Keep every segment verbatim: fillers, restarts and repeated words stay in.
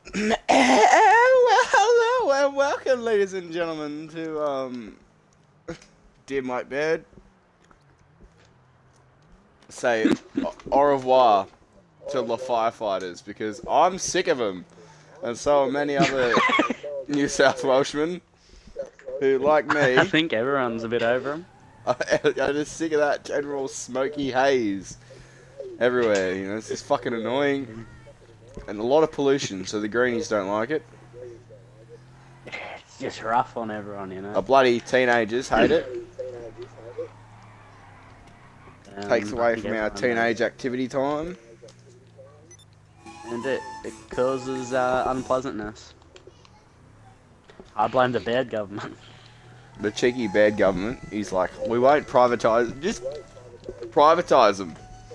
well, hello and welcome, ladies and gentlemen, to um, dear Mike Baird. Say au revoir to the firefighters because I'm sick of them, and so are many other New South Welshmen who, like me, I think everyone's a bit over them. I'm just sick of that general smoky haze everywhere. You know, it's just fucking annoying. And a lot of pollution, so the greenies don't like it. It's just rough on everyone, you know. Our bloody teenagers hate it. Um, Takes away I think from our everyone teenage activity time. knows. And it, it causes uh, unpleasantness. I blame the Baird government. The cheeky bad government, he's like, we won't privatise, just privatise them.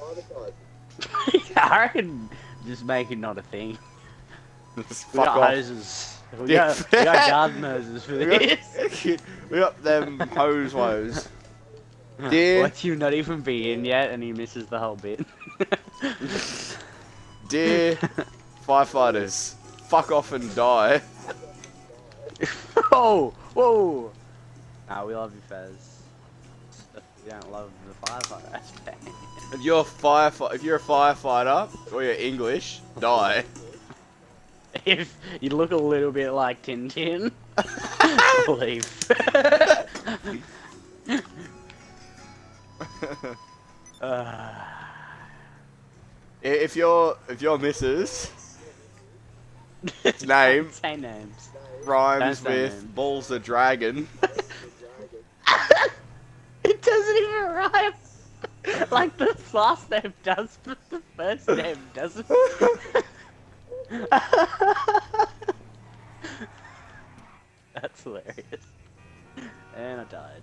I reckon just make it not a thing. Just We fuck got off. hoses. We got, we got garden hoses for We got, this. we got them hose woes. Dear, Watch you not even be in yet and he misses the whole bit. dear firefighters, fuck off and die. Whoa! Whoa! Nah, we love you, Fez. We don't love the firefighter aspect. If you're a firefighter, if you're a firefighter or you're English, die. If you look a little bit like Tintin, leave. uh, If you're if your missus name say names. rhymes Don't say with names. balls the dragon. It doesn't even rhyme. Like the last name does, but the first name doesn't. That's hilarious. And I died.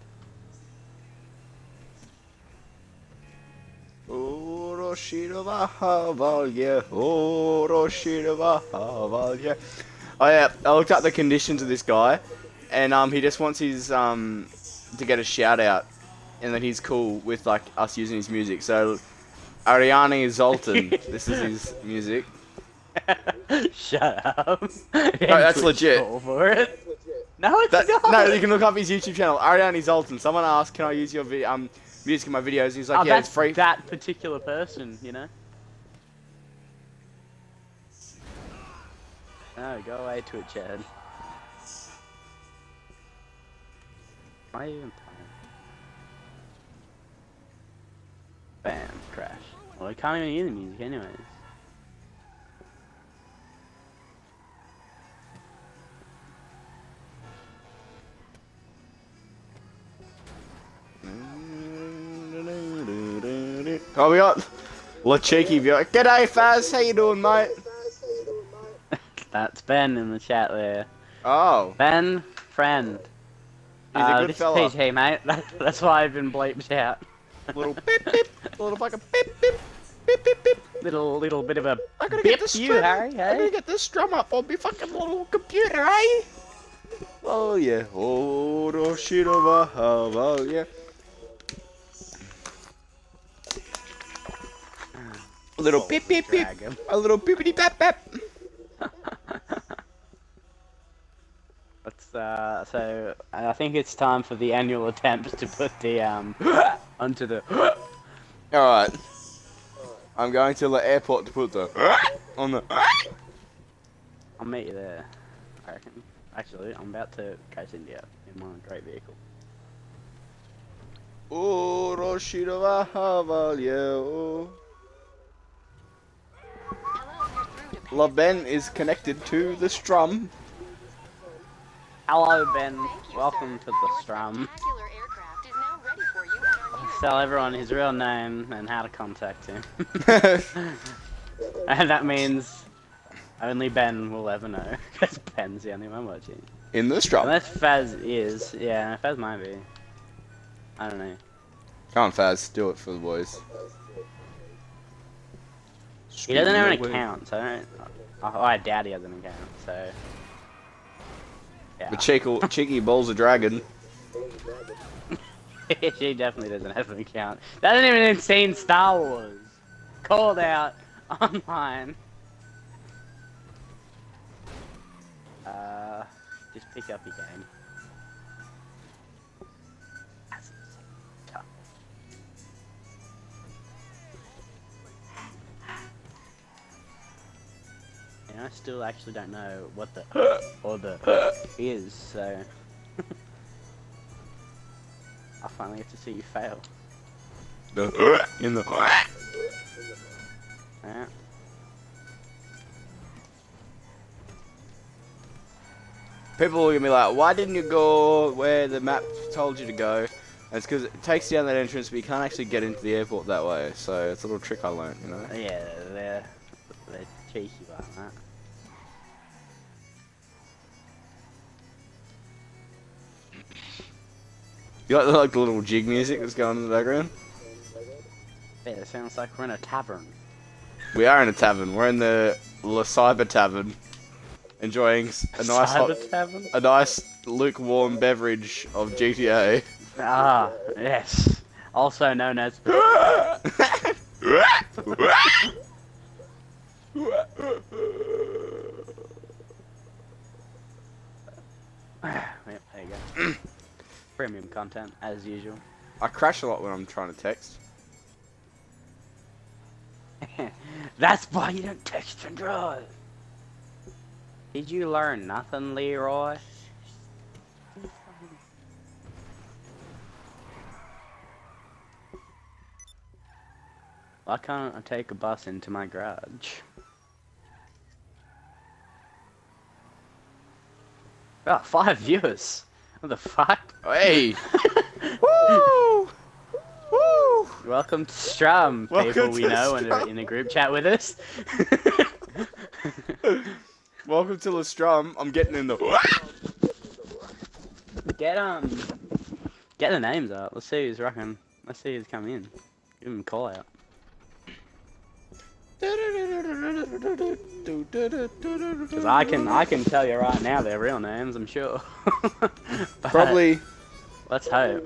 Oh yeah, I looked up the conditions of this guy, and um, he just wants his um to get a shout out, and that he's cool with like us using his music. So, Ariane Zoltan, this is his music. Shut up. No, that's legit. For it. No, it's That, not. no, you can look up his YouTube channel, Ariane Zoltan. Someone asked, "Can I use your vi um music in my videos?" And he's like, Oh, "Yeah, that's it's free." that particular person, you know. Oh, go away to it, Chad. Why are you even playing? Bam, crash. Well, I can't even hear the music anyways. Oh, we got La Cheeky viewer. G'day, Faz. How you doing, mate? That's Ben in the chat there. Oh, Ben, friend. he's a uh, good this fella. is P G, mate. That's why I've been bleeped out. Little beep beep, little fucking beep beep, beep beep beep. Little, little bit of a I gotta bip get this you, strum. Harry. I gotta Hey. get this strum up on my fucking little computer, eh? Oh yeah. Oh, oh shit over. Oh, oh yeah. A little Oh, beep beep beep. dragon. A little beepity bap bap. Let's, uh, so, I think it's time for the annual attempt to put the, um, onto the... Alright. I'm going to the airport to put the on the. I'll meet you there, I reckon. Actually, I'm about to go to India in my great vehicle. Oh, Roshirova Havalio. Love Ben is connected to the strum. Hello, Ben. Welcome to the Strum. I'll tell everyone his real name and how to contact him. And that means only Ben will ever know, because Ben's the only one watching. In the strum. Unless Faz is, yeah, Faz might be. I don't know. Come on, Faz, do it for the boys. He doesn't have an account, so I don't... Oh, I doubt he has an account, so... Yeah. The cheeky, cheeky balls of dragon. She definitely doesn't have an account. That hasn't even seen Star Wars. Called out online. just pick up your game. And I still actually don't know what the or the is, so I finally get to see you fail. The in the Yeah. people look at me like, why didn't you go where the map told you to go? And it's because it takes you down that entrance, but you can't actually get into the airport that way. So it's a little trick I learned, you know. Yeah, they're they're cheeky like that. You like the, like the little jig music that's going in the background? Yeah, it sounds like we're in a tavern. We are in a tavern. We're in the La Cyber Tavern, enjoying s- a nice hot, Cyber tavern? a nice lukewarm beverage of G T A. Ah, yes. Also known as. Yep, there you go. Premium content, as usual. I crash a lot when I'm trying to text. That's why you don't text and drive. Did you learn nothing, Leroy? Why can't I take a bus into my garage? Oh, five viewers. What the fuck? Hey! Woo! Woo! Welcome to Strum, Welcome people we to know and are Strum. in a group chat with us. Welcome to La Strum. I'm getting in the. Get um, get the names up. Let's see who's rocking. Let's see who's coming in. Give them a call out. Because I can, I can tell you right now their real names. I'm sure. But Probably. let's hope.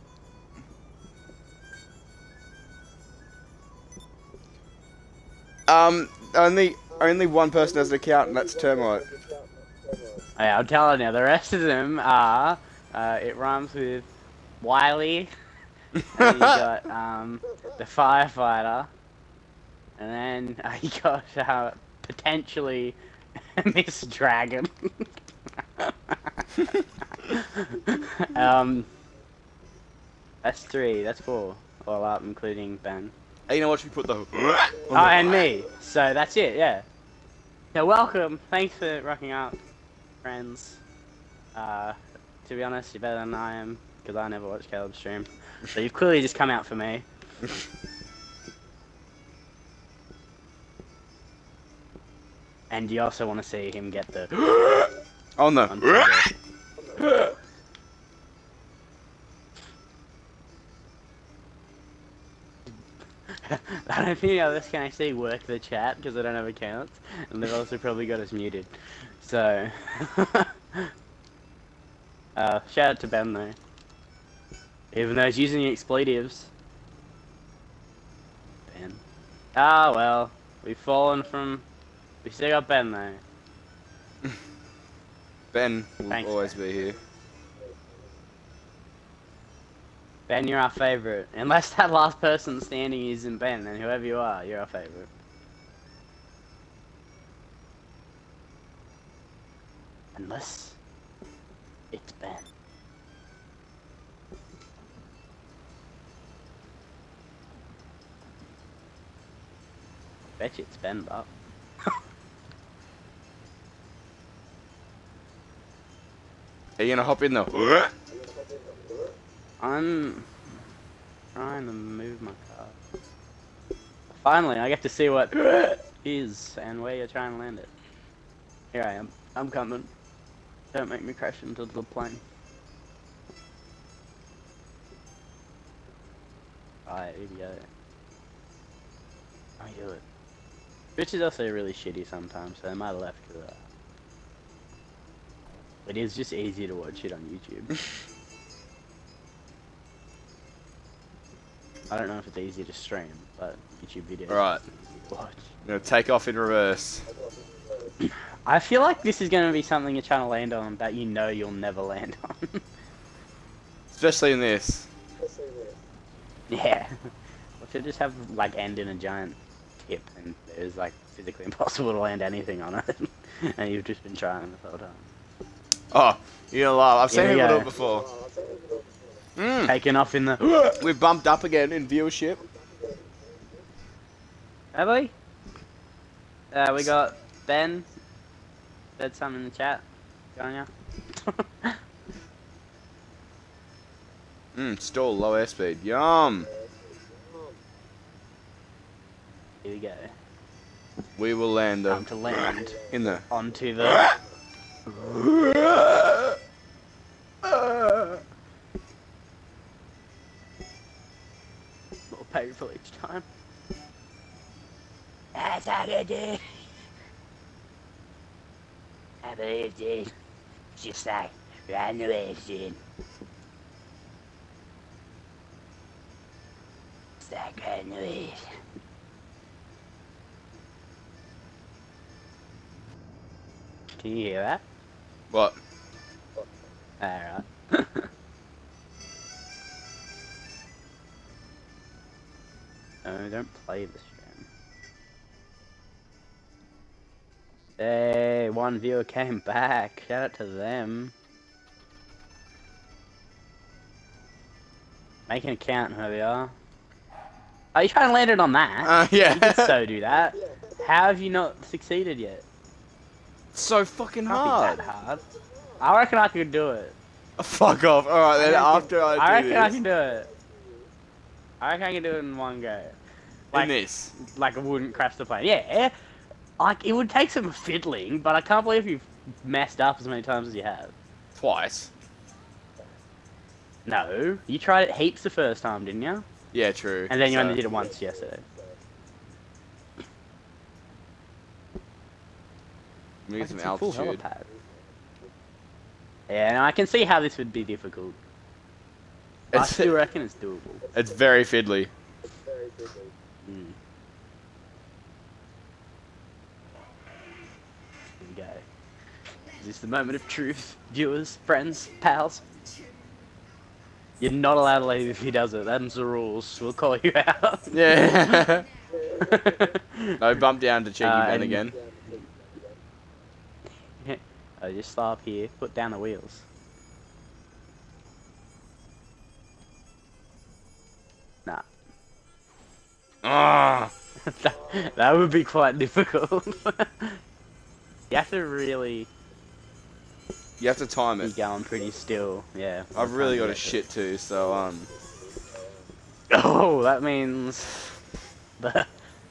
Um, only only one person has an account, and that's Termite. Hey, I'm telling you, the rest of them are. Uh, it rhymes with Wiley. And you got um, the firefighter, and then uh, you got uh, potentially Miss Dragon. um, that's three. That's four. All up, including Ben. Hey, you know what? We put the. Oh, and me. So that's it. Yeah. Yeah. Welcome. Thanks for rocking out, friends. Uh, to be honest, you're better than I am because I never watch Caleb's stream. So you've clearly just come out for me. And you also want to see him get the. Oh no. I don't think others can actually work the chat because they don't have accounts, and they've also probably got us muted. So, uh, shout out to Ben though. Even though he's using expletives. Ben. Ah well, we've fallen from. We still got Ben though. Ben will Thanks, always Ben. be here. Ben, you're our favourite. Unless that last person standing isn't Ben, then whoever you are, you're our favourite. Unless it's Ben. Bet you it's Ben, but. Are you gonna hop in though? I'm trying to move my car. Finally, I get to see what is and where you're trying to land it. Here I am. I'm coming. Don't make me crash into the plane. Alright, here we go. I do it. Which is also really shitty sometimes, so I might have left because uh, it is just easier to watch it on YouTube. I don't know if it's easy to stream, but YouTube videos Alright. are easy to watch. I'm gonna take off in reverse. I feel like this is going to be something you're trying to land on that you know you'll never land on. Especially in this. Yeah. Or should just have like end in a giant tip and it's like physically impossible to land anything on it. And you've just been trying this whole time. Oh, you're gonna laugh. I've seen Here we people do go. it before. Mm. Taking off in the... We've bumped up again in viewership. Have we? Uh, we got Ben. Said something in the chat. Going ya? Mmm, stall, low airspeed. Yum! Here we go. We will land uh, Time to land in the... onto the... More painful each time. That's how I do. I believed it. Just like ran away soon. It's like ran away. Can you hear that? What? Alright. No, don't play this game. Hey, one viewer came back. Shout out to them. Make an account, who we are. Are you trying to land it on that? Uh, yeah. You can so do that. How have you not succeeded yet? So fucking Can't hard. be that hard. I reckon I could do it. Fuck off. Alright then, I after I do I reckon this. I can do it. I reckon I can do it in one go. Like, in this. like it wouldn't crash the plane. Yeah, like it would take some fiddling, but I can't believe you've messed up as many times as you have. Twice. No, you tried it heaps the first time, didn't you? Yeah, true. And then you So- only did it once yesterday. We Like, get some it's a full altitude. helipad. Yeah, and I can see how this would be difficult. I It's, still reckon it's doable. it's very fiddly. Mm. Here we go. Is this the moment of truth, viewers, friends, pals? You're not allowed to leave if he does it. Them's the rules. We'll call you out. Yeah. No bump down to cheeky Uh, Ben and- again. I just stop here. Put down the wheels. Nah. Ah. that, that would be quite difficult. You have to really You have to time be it. going pretty still. Yeah. I've really got a to shit too, so um. Oh, that means the.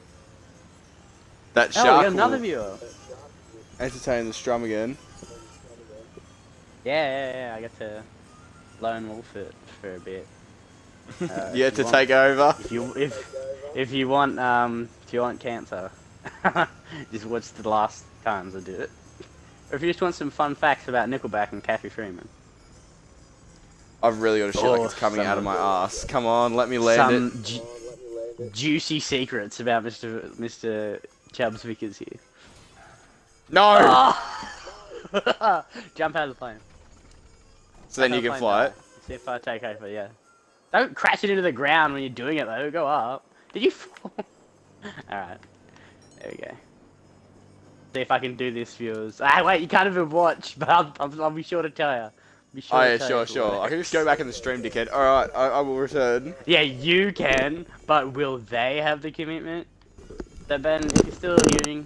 That Oh, we shark got another will viewer. entertain the strum again. Yeah, yeah, yeah. I get to lone wolf it for a bit. Uh, you had if to want- take over. If you if if you want um if you want cancer, just watch the last times I did it. Or if you just want some fun facts about Nickelback and Kathy Freeman. I've really got a shit like Oh, it's coming some- out of my ass. Come on, let me land Some it. ju juicy secrets about Mister Mister Chubbs Vickers here. No. Oh! Jump out of the plane. So then you Jump can out of the fly plane it. now. See if I take over, yeah. Don't crash it into the ground when you're doing it though, go up. Did you fall? Alright. There we go. See if I can do this, viewers. Ah, wait, you can't even watch, but I'll, I'll, I'll be sure to tell you. Be sure Oh to yeah, tell sure, you if it sure. I can works. just go back in the stream, dickhead. Alright, I, I will return. Yeah, you can, but will they have the commitment? So Ben, if you're still viewing...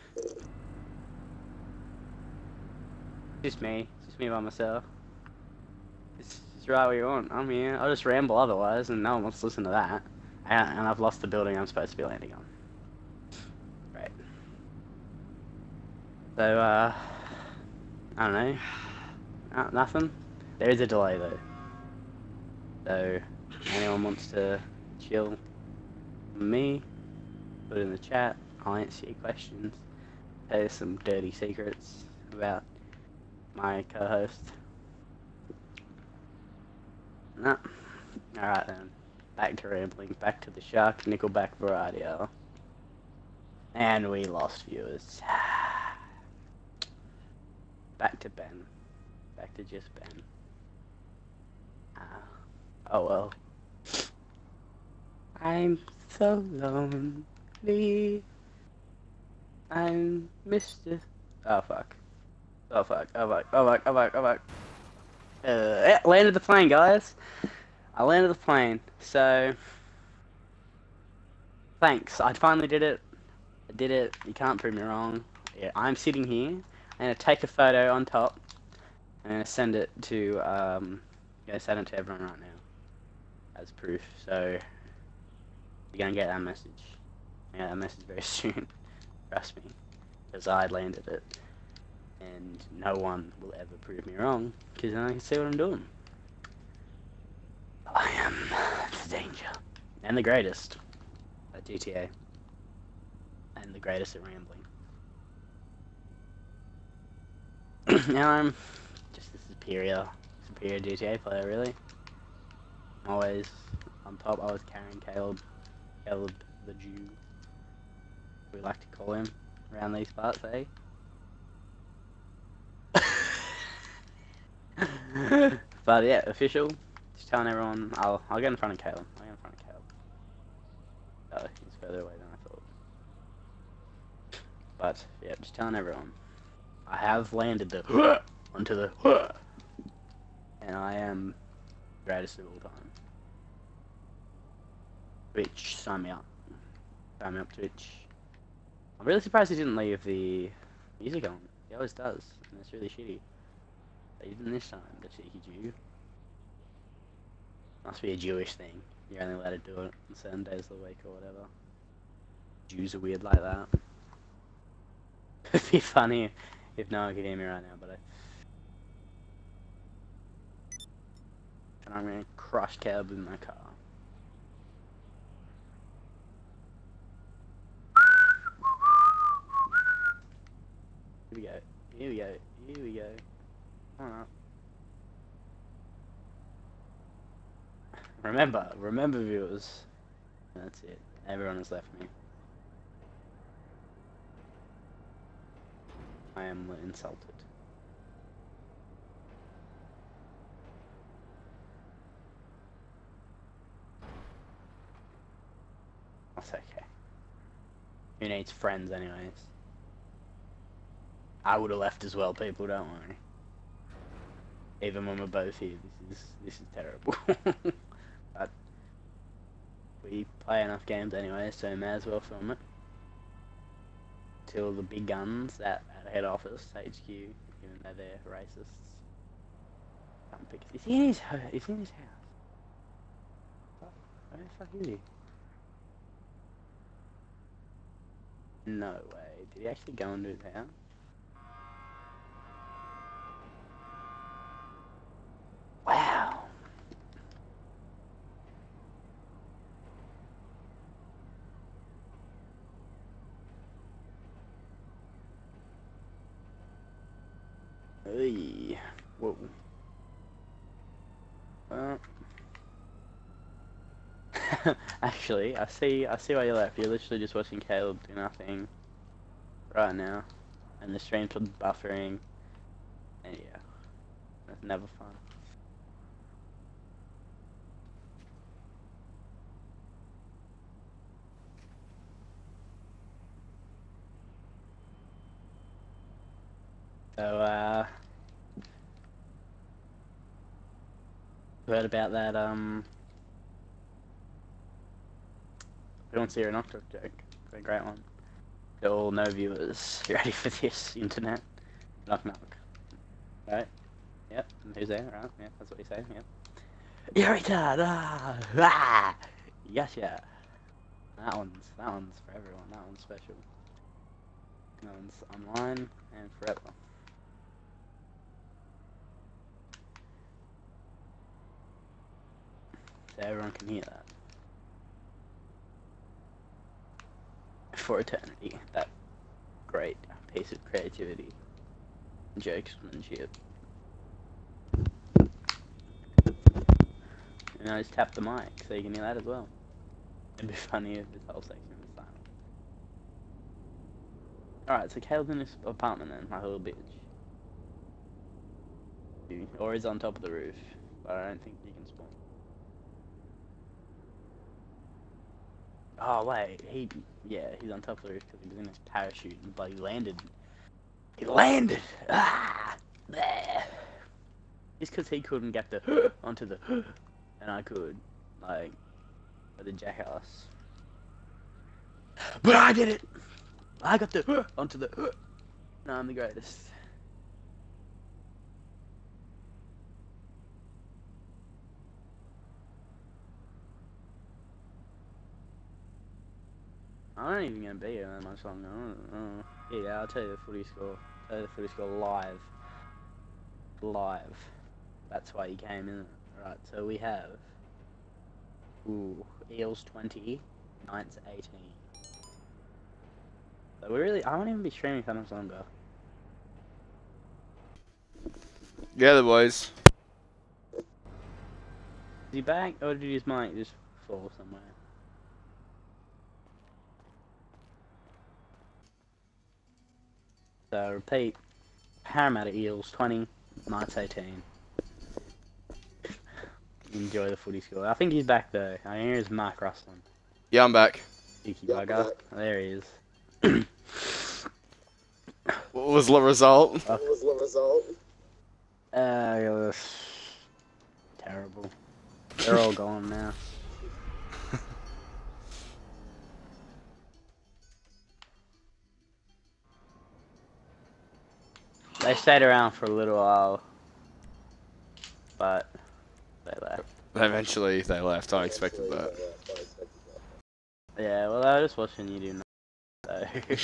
Just me. Just me by myself. It's, it's right where you want. I'm here. I'll just ramble otherwise, and no one wants to listen to that. And, and I've lost the building I'm supposed to be landing on. Right. So, uh... I don't know. Uh, nothing? There is a delay, though. So, anyone wants to chill with me, put it in the chat. I'll answer your questions. There's some dirty secrets about my co-host. No. Alright then. Back to rambling. Back to the Shark Nickelback variety hour. And we lost viewers. back to Ben. Back to just Ben. Ah. Oh well. I'm so lonely. I'm Mister Oh fuck. Oh fuck. Oh fuck. Oh fuck. Oh fuck. Oh fuck. Uh, yeah, landed the plane, guys. I landed the plane. So, thanks. I finally did it. I did it. You can't prove me wrong. Yeah, I'm sitting here. I'm gonna take a photo on top. I'm gonna send it to um. I'm gonna send it to everyone right now as proof. So you're gonna get that message. Yeah, that message very soon. Trust me, because I landed it, and no one will ever prove me wrong because then I can see what I'm doing. I am the danger and the greatest at G T A, and the greatest at rambling. Now I'm just a superior, superior G T A player, really. Always on top. I was carrying Caleb, Caleb the Jew. We like to call him around these parts, eh? But yeah, official. Just telling everyone. I'll I'll get in front of Caleb. I'll get in front of Caleb. Oh, he's further away than I thought. But yeah, just telling everyone. I have landed the onto the and I am the greatest of all time. Twitch, sign me up. Sign me up, Twitch. I'm really surprised he didn't leave the music on. He always does, and it's really shitty. But he didn't this time, the cheeky Jew. Must be a Jewish thing. You're only allowed to do it on certain days of the week or whatever. Jews are weird like that. It'd be funny if no one could hear me right now, but I... And I'm gonna crush Caleb in my car. Here we go. Here we go. Here we go. Come on up. Remember, remember viewers. That's it. Everyone has left me. I am insulted. That's okay. Who needs friends anyways? I would have left as well, people, don't worry. Even when we're both here, this is this is terrible. But we play enough games anyway, so may as well film it. Till the big guns at, at head office, H Q, even though they're racists. Come pick us. Is he in his is he in his house? Where the fuck is he? No way. Did he actually go into his house? Wow. Hey. Whoa. Well. Actually, I see I see why you left. You're literally just watching Caleb do nothing right now. And the stream's buffering. And yeah. That's never fun. So, uh, heard about that, um, we don't see a knock knock joke. It's a great one. To all no viewers, you ready for this, internet? Knock knock. Right? Yep, and who's there? Right? Yeah, that's what you say, yep. You're a retard! Ah! Ah! Gotcha! That one's, that one's for everyone, that one's special. That one's online and forever. So everyone can hear that. For eternity. That great piece of creativity. Jokesmanship. And I just tap the mic so you can hear that as well. It'd be funny if this whole section was silent. Alright, so Caleb's in his apartment then, like a little bitch. Or he's on top of the roof. But I don't think he can spawn. Oh wait, he yeah, he's on top of the roof because he was in his parachute and bloody landed. He landed. Ah, there. Just because he couldn't get the onto the and I could, like, with the jackass. But I did it. I got the onto the. No, I'm the greatest. I'm not even gonna be here that much longer. I don't know. Yeah, I'll tell you the footy score. I'll tell you the footy score live. Live. That's why he came in. Right, so we have. Ooh, Eels twenty, Knights eighteen. So we really. I won't even be streaming for much longer. Yeah, the boys. Is he back, or did his mic just fall somewhere? So repeat, Parramatta Eels twenty, Knights eighteen. Enjoy the footy score. I think he's back though. I hear his mic rustling. Yeah, I'm back. Cheeky bugger. There he is. What was the result? Uh, what was the result? Uh, it was terrible. They're all gone now. They stayed around for a little while, but they left. Eventually, they left. I expected that. Yeah, well, I was just watching you do now, so.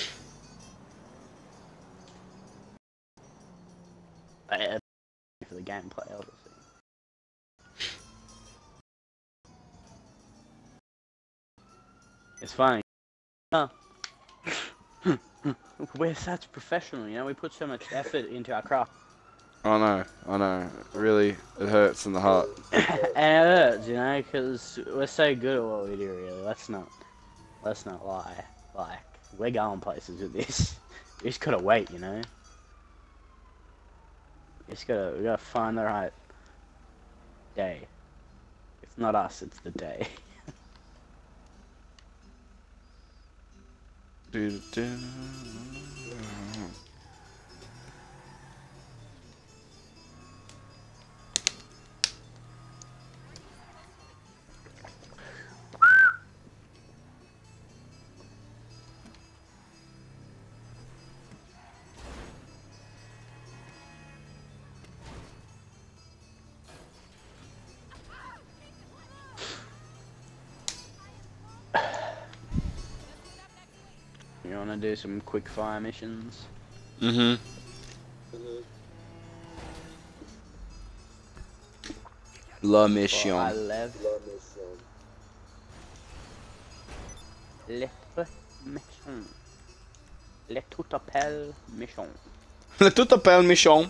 Yeah, for the gameplay, obviously. It's funny. Huh. We're such professional, you know, we put so much effort into our craft. I know, I know. Really, it hurts in the heart. And it hurts, you know, because we're so good at what we do, really. Let's not, let's not lie. Like, we're going places with this. We just gotta wait, you know. We just gotta, we gotta find the right day. It's not us, it's the day. Do, do. You wanna do some quick fire missions? Mm-hmm. La mission. Oh, I love Le mission. Le tout appelle mission. Le tout appelle mission.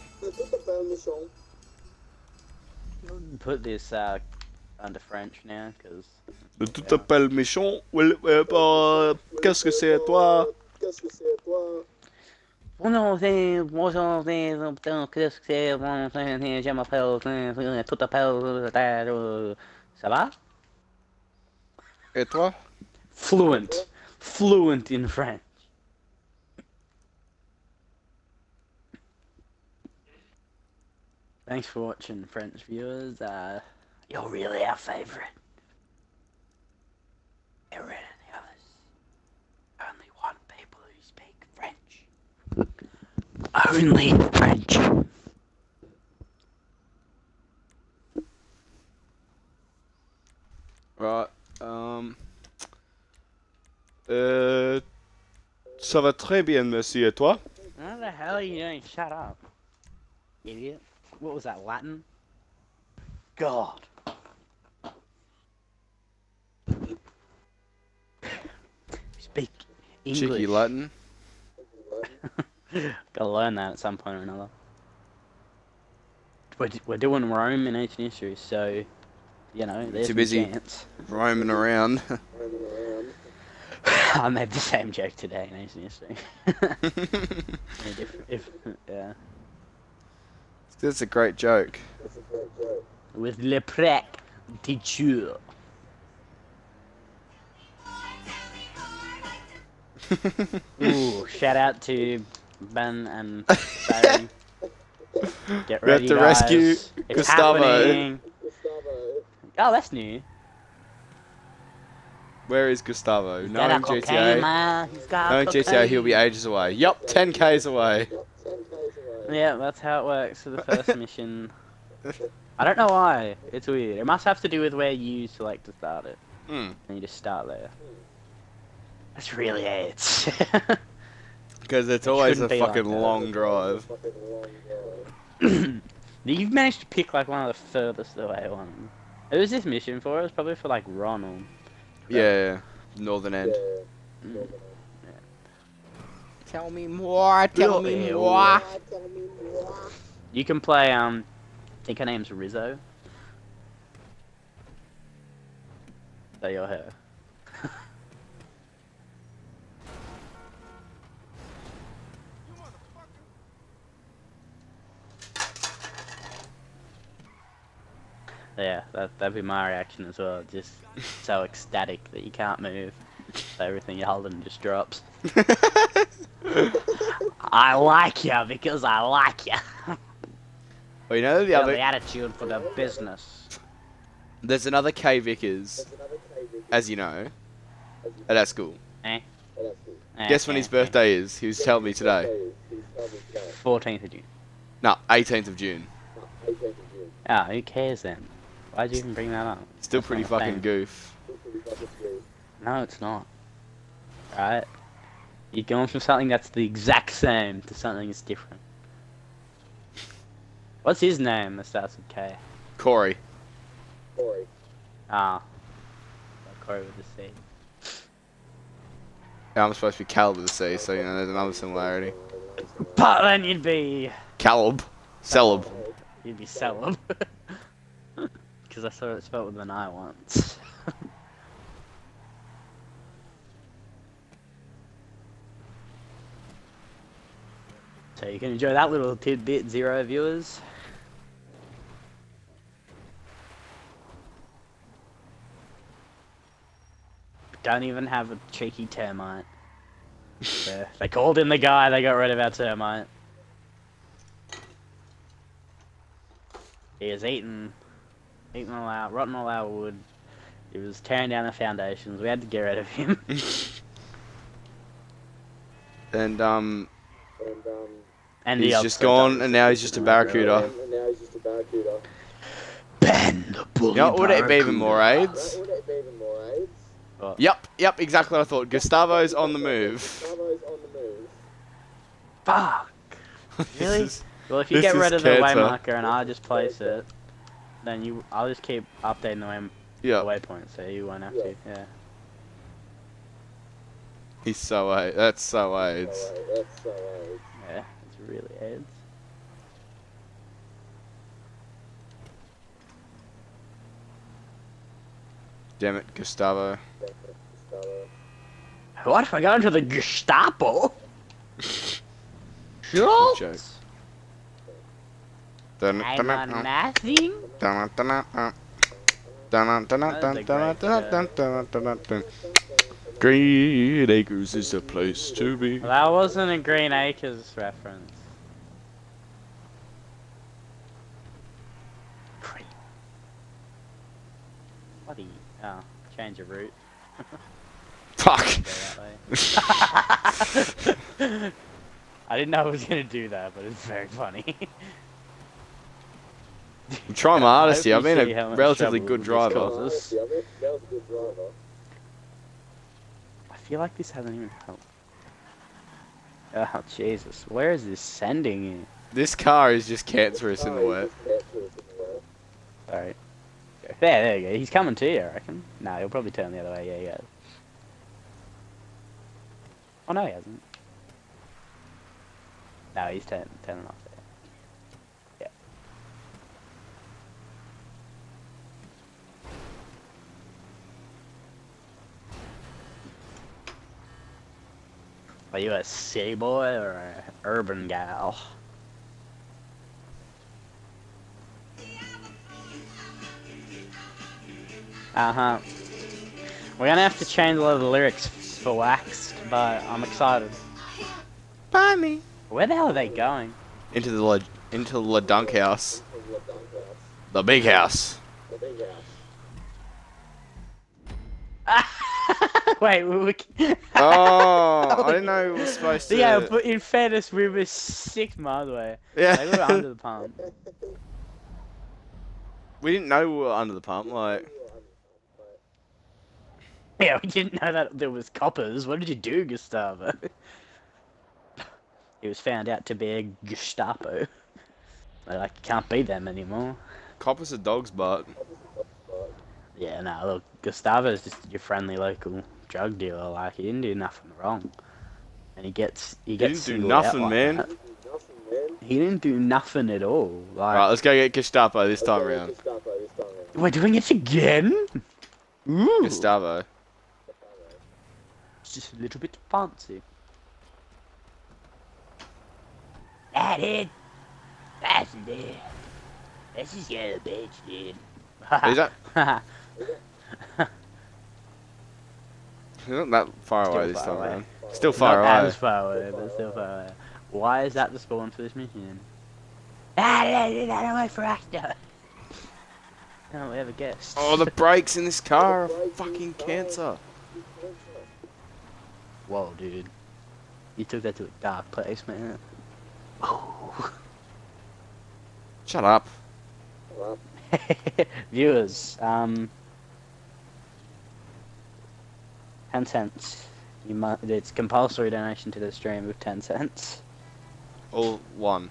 Put this uh, under French now, because. Le tout appelle mission. Well, euh, euh, Qu'est-ce que c'est toi? Qu'est-ce que c'est toi? Bonjour, bonjour, qu'est-ce que c'est? Je m'appelle tout appelle. Ça va? Et toi? Fluent. Fluent in French. Thanks for watching, French viewers. Uh, you're really our favourite. Get rid of the others. Only one people who speak French. Only French. Right. Um. Euh. Ça va très bien, monsieur. Et toi? What the hell are you doing? Shut up, idiot. What was that, Latin? God. Speak English. Cheeky Latin. Gotta learn that at some point or another. We're, we're doing Rome in ancient history, so, you know, there's Too busy a chance. roaming around. I made the same joke today in ancient history. if, if, yeah. That's a great joke. With le prec teacher. Ooh, shout out to Ben and Baird. Get We have ready, to guys. rescue It's Gustavo. happening. Oh, that's new. Where is Gustavo? He's Knowing got a G T cocaine, A, man. He's got knowing G T A, he'll be cocaine. ages away. Yup, ten Ks away. Yeah, that's how it works for the first mission. I don't know why. It's weird. It must have to do with where you select to start it. Hmm. And you just start there. That's really it. Because it's It always a shouldn't be like fucking that. long drive. You've managed to pick like one of the furthest away ones. Who was this mission for? It was probably for like Ronald. Yeah, northern end. Mm. Yeah. Tell me more, tell me Ew. more. You can play, um, I think her name's Rizzo. So you're her. Yeah, that, that'd be my reaction as well. Just so ecstatic that you can't move. So everything you're holding just drops. I like ya because I like ya. Well, you know the You have other. the attitude for the business. There's another K Vickers, as you know, at our school. Eh? Eh, Guess when eh, his birthday is? He was telling me today. eh. fourteenth of June. No, eighteenth of June. Ah, who cares then? Why'd you even bring that up? Still That's pretty not a fucking thing. goof. No, it's not. Right? You're going from something that's the exact same to something that's different. What's his name that starts with K? Corey. Ah. Like Corey with the C. Yeah, I'm supposed to be Caleb with a C, so you know there's another similarity. But then you'd be... Caleb. Celeb. You'd be Celeb. Because I saw it spelled with an I once. So you can enjoy that little tidbit, zero viewers. Don't even have a cheeky termite. Yeah, they called in the guy, they got rid of our termite. He was eating, eating all our, rotten all our wood. He was tearing down the foundations. We had to get rid of him. And um, And he's the just officer gone, died. and now he's just a barracuda. Ben the bully. You know what would it be even more barracuda. AIDS? What? Yep, yep, exactly what I thought. Gustavo's on the move. Fuck. Really? This is- Well, if you this get is rid of the cancer. waymarker and I just place it, then you, I'll just keep updating the, way, the yeah, waypoint, so you won't have to. Yeah. he's so AIDS. That's so AIDS. Yeah, it's really AIDS. Damn it, Gustavo. What if I got into the Gestapo? Good Schultz? joke. Dun- I'm dun- on dun- nothing. dun- dun- dun- dun. Dun- dun- dun- That dun- is a dun- great dun- dun- dun- dun- dun- dun. Green Acres is a place to be. Well, that wasn't a Green Acres reference. Great. What do you... Oh, change of route. Fuck. Go that way. I didn't know I was gonna do that, but it's very funny. I'm trying my hardest here. I I've hope been you see how a much relatively trouble good this driver. causes. I feel like this hasn't even helped. Oh, Jesus. Where is this sending you? This car is just cancerous in the wet. Alright. There, there you go. He's coming to you, I reckon. No, he'll probably turn the other way. Yeah, yeah. Oh, no, he hasn't. No, he's turn, turning off there. Yeah. Are you a city boy or an urban gal? Uh huh. We're gonna have to change a lot of the lyrics for Waxed, but I'm excited. Buy me. Where the hell are they going? Into the la into the la dunk house. The big house. Wait, we, we Oh, I didn't know it was supposed to. Yeah, but in fairness, we were six miles away. Yeah. Like, we were under the pump. We didn't know we were under the pump, like. Yeah, we didn't know that there was coppers. What did you do, Gustavo? He was found out to be a Gestapo. Like, like, you can't be them anymore. Copper's a dog's butt. Yeah, no, look, Gustavo's just your friendly local drug dealer. Like, he didn't do nothing wrong, and he gets he He gets. didn't do singled out nothing, like man. that. He didn't do nothing at all. Like, Right, let's go get Gestapo this time around. we're doing it again. Ooh, Gustavo. it's just a little bit fancy. That it. That's it. This is your bitch, dude. Is that? He's not that far Still away this far time away. around. Still far Not away. as far away, but still far away. Why is that the spawn for this mission? Ah, that away for actor. Can't we ever guess? Oh, the brakes in this car are fucking cancer. Whoa, dude. You took that to a dark place, man. Oh. Shut up. Viewers, um, ten cents. You mu It's compulsory donation to the stream of ten cents. All one.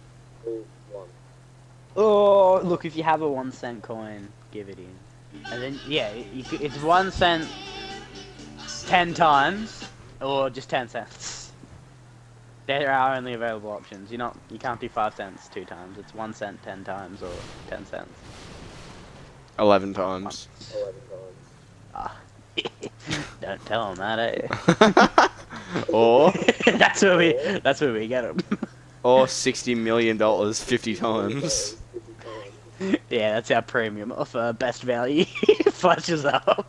Oh, look! If you have a one cent coin, give it in, and then yeah, you, c- it's one cent ten times, or just ten cents. There are only available options. You're not, you can't do five cents two times. It's one cent ten times or ten cents. Eleven times. Ah, don't tell them that, eh? Or that's where we, that's where we get them. or sixty million dollars fifty times. Yeah, that's our premium of uh, best value. Flashes up.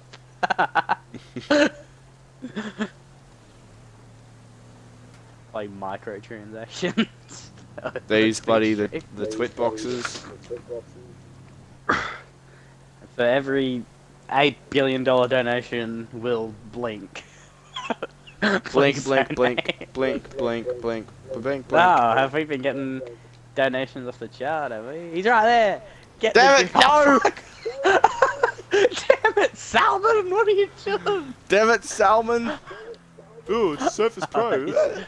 Like microtransactions. These bloody the the twit boxes. For every eight billion dollar donation, will blink. Blink, Please blink, donate. blink, blink, blink, blink, blink, blink. Wow, have we been getting donations off the chart, have we? He's right there! Get Damn the it, no! Damn it, Salmon! What are you doing? Damn it, Salmon! Ooh, it's Surface Pro.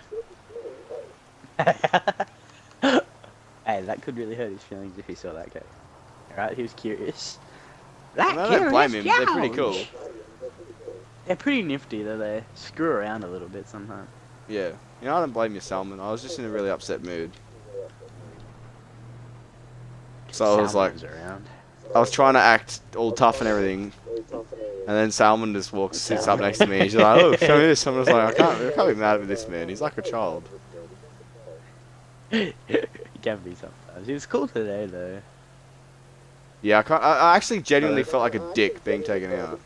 Hey, that could really hurt his feelings if he saw that cake. Alright, he was curious. That I don't blame him, they're pretty cool. They're pretty nifty, though. They screw around a little bit sometimes. Yeah. You know, I don't blame you, Salmon. I was just in a really upset mood. So I was like, Salmon's around. I was trying to act all tough and everything, and then Salmon just walks, sits up next to me. She's like, "Oh, show me this." I'm just like, "I can't, I can't be mad at this man. He's like a child." He can be sometimes. He was cool today, though. Yeah, I, can't, I, I actually genuinely felt like a dick being taken out.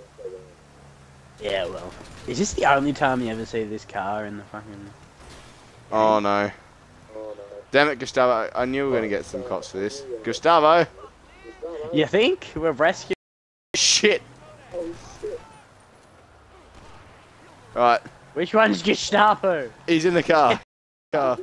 Yeah, well, is this the only time you ever see this car in the fucking? Oh no! Damn it, Gustavo! I knew we were gonna get some cops for this. Gustavo! You think we're rescuing? Shit! Right, Which one's Gestapo? he's in the car. Car.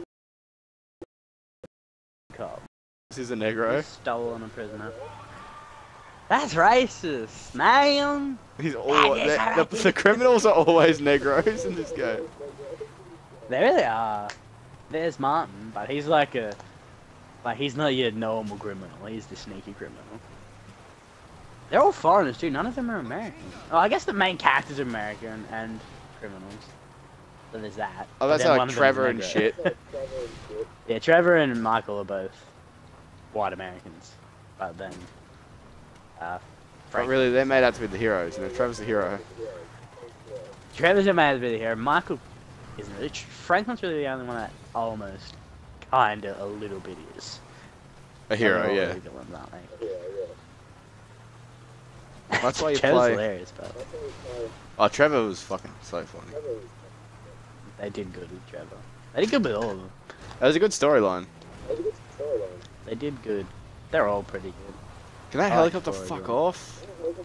Cop. This is a Negro. Stolen a prisoner. That's racist, man. He's all the, the, the criminals are always Negros in this game. They really are. There's Martin, but he's like a, like he's not your normal criminal. He's the sneaky criminal. They're all foreigners too. None of them are American. Oh, I guess the main characters are American and criminals. So there's that. Oh, But that's then one like of them's Trevor and Negro. shit. Yeah, Trevor and Michael are both white Americans, but then. Uh, But Frank. really, they're made out to be the heroes. You know, Trevor's the hero. Trevor's a man with here. Michael isn't really. Franklin's really the only one that almost, kinda, a little bit is. A hero, They're all yeah. really villains, aren't they? That's why you Trevor's play. hilarious, but Oh, Trevor was fucking so funny. they did good with Trevor. They did good with all of them. That was a good storyline. They did good. They're all pretty good. Can that I like helicopter Corey, fuck yeah. off?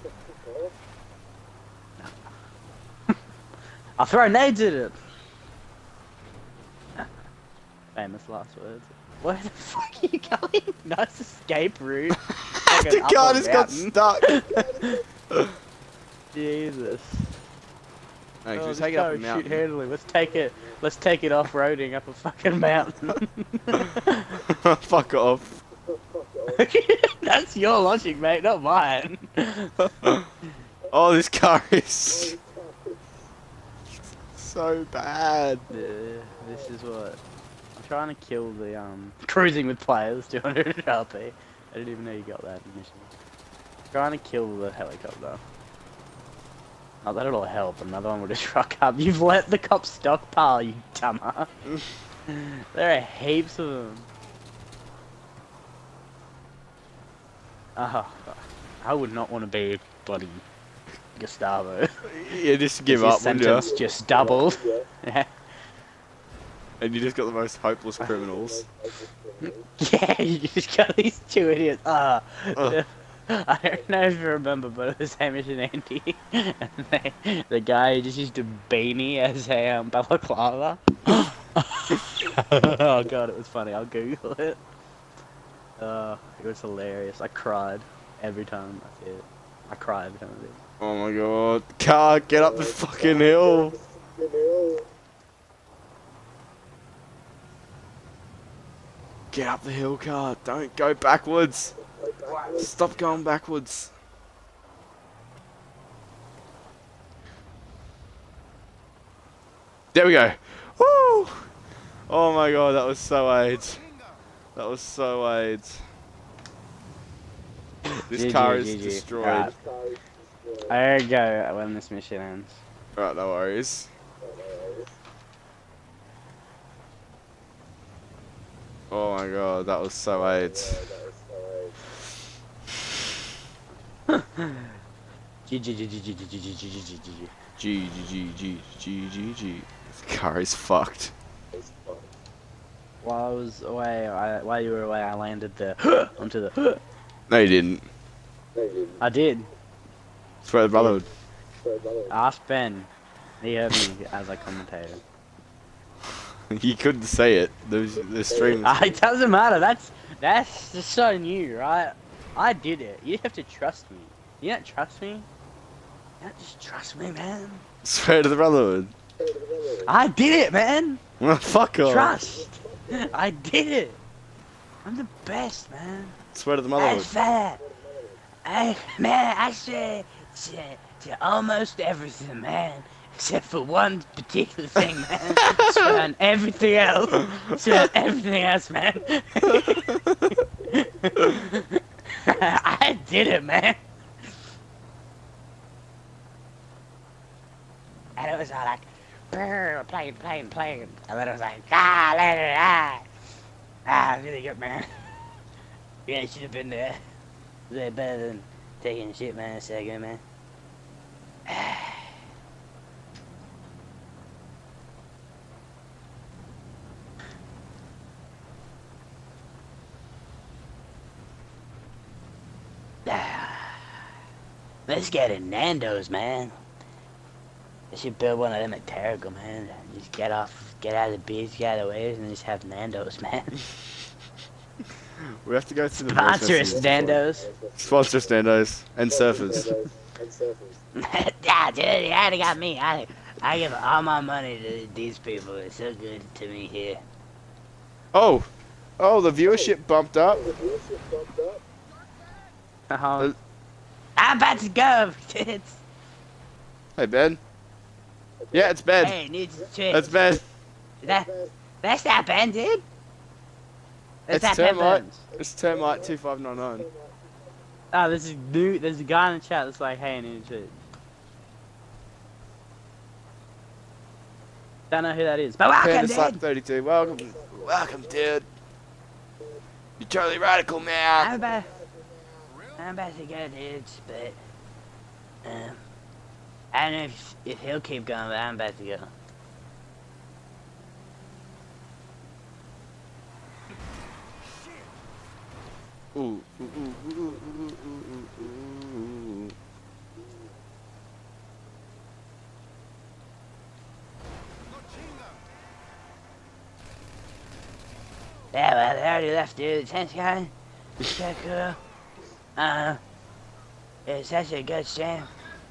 I'll throw nades at it. Famous last words. Where the fuck are you going? Nice escape route. Like The an car upper just got mountain. stuck. Jesus. No, Oh, just this take it up car a is mountain. shoot handling. Let's take it. Let's take it off roading up a fucking mountain. Fuck off. That's your logic, mate, not mine. Oh, this car is so bad. Uh, this is what I'm trying to kill the um cruising with players two hundred R P. I didn't even know you got that mission. Trying to kill the helicopter. Not that it'll help. Another one would have struck up. You've let the cops stockpile, you dumber. There are heaps of them. Oh, I would not want to be bloody Gustavo. You just give His up, wouldn't you? sentence just doubled. Yeah. And you just got the most hopeless criminals. Yeah, you just got these two idiots. Ah, Ugh. I don't know if you remember, but it was Hamish and Andy, and they, the guy who just used a beanie as a um, balaclava. Oh god, it was funny. I'll Google it. Uh, it was hilarious. I cried every time I see it. I cry every time I see it. Oh my god. Car, get up the fucking hill. Get up the hill, car. Don't go backwards. Stop going backwards. There we go. Woo! Oh my god, that was so AIDS. That was so AIDS. This G G, car is G G. destroyed. Alright. I gotta go when this mission ends. Alright, no worries. Oh my god, that was so AIDS. G G G G G G G G G G G G. G G G G G G G. This car is fucked. While I was away, I, while you were away, I landed the onto the. No, you didn't. I did. Swear to the brotherhood. Ask Ben. He heard me as I commentated. You couldn't say it. The the stream. Uh, it doesn't matter. That's that's just so new, right? I did it. You have to trust me. You don't trust me? You don't just trust me, man. Swear to the brotherhood. I did it, man. Well, fuck off. Trust. I did it. I'm the best, man. Swear to the I motherhood. swear. I man, I swear to, to almost everything, man. Except for one particular thing, man. I swear on everything else. I swear on everything else, man. I did it, man. And it was all like, brr, playing, playing, playing. And then it was like, ah, let it ah. Ah, really good, man. Yeah, should have been there. Way better than taking shit, man, a second, man. Let's get a Nando's, man. I should build one of them at Terrigal, man. Just get off, get out of the beach, get out of the waves, and just have Nando's, man. We have to go to the Sponsor us, Nando's. Sponsor us, Nando's. And surfers. Yeah, dude, you already got me. I, I give all my money to these people. It's so good to me here. Oh! Oh, the viewership bumped up. Uh-huh. I'm about to go, kids. Hey, Ben. Yeah, it's Ben. Hey, it needs to change. That's Ben. That, that's not Ben, dude. That's It's not Ben Termite. Burns. It's Termite two five nine nine. Oh, there's a new, there's a guy in the chat that's like, hey, I need to change. Don't know who that is, but welcome, Panda Slap dude. thirty-two. Welcome. Welcome, dude. You're totally radical, I'm man. about, I'm about to go, dudes, but Um, I don't know if, if he'll keep going, but I'm about to go. Ooh, ooh, ooh, ooh, ooh, ooh, ooh, ooh. Yeah, well, they already left, dude. Thanks, guy. So cool. Uh, it's such a good stream.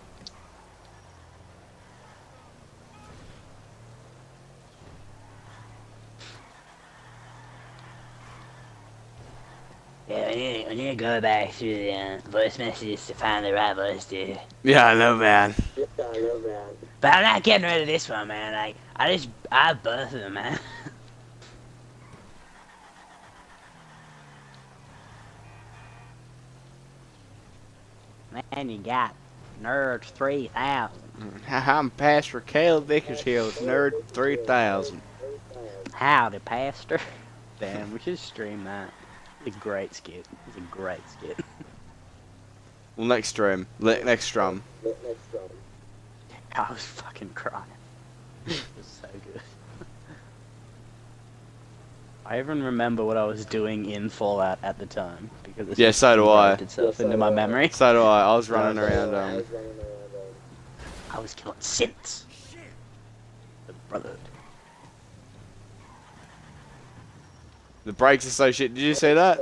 Yeah, we need, we need to go back through the uh, voice messages to find the right voice, dude. Yeah, I know, man. Yeah, I know, man. But I'm not getting rid of this one, man. Like, I just, I have both of them, man. Man, you got Nerd three thousand. I'm Pastor Caleb Vickershield, Nerd three thousand. Howdy, Pastor. Damn, we should stream that. It's a great skit. It's a great skit. Well, next stream. Le next strum. I was fucking crying. It was so good. I even remember what I was doing in Fallout at the time because it's Yeah, so do I. itself into my memory. So do I. I was running around. Um, I was killing synths. The Brotherhood. the brakes are so shit. Did you see that?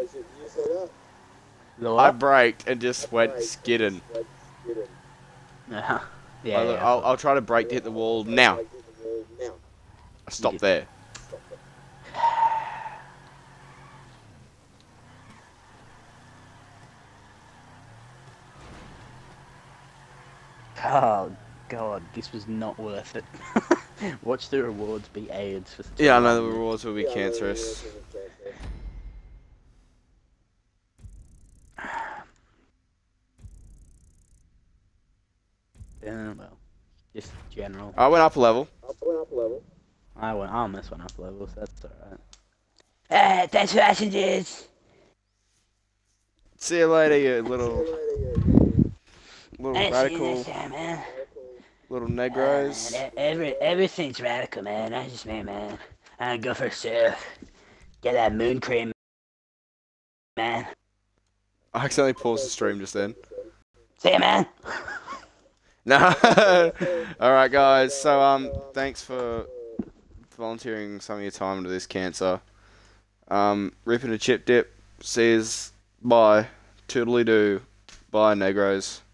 I braked and just went skidding. Uh-huh. Yeah, I'll, yeah. I'll, I'll try to brake to hit the wall now. I stopped there. Oh god, this was not worth it. Watch the rewards be AIDS for. Yeah, I know the rewards will be cancerous. Yeah, well, just general. I went up a level. I went on this one up levels. That's alright. Uh, thanks for watching, dudes. See you later, you little, little I'll see you radical, next time, man. little negros. Uh, every, everything's radical, man. That's just me, man. I go for surf. Get that moon cream, man. I accidentally paused the stream just then. See ya, man. No. Alright, guys. So, um, thanks for volunteering some of your time into this cancer. Um, ripping a chip dip. Says bye. Toodly doo. Bye, negros.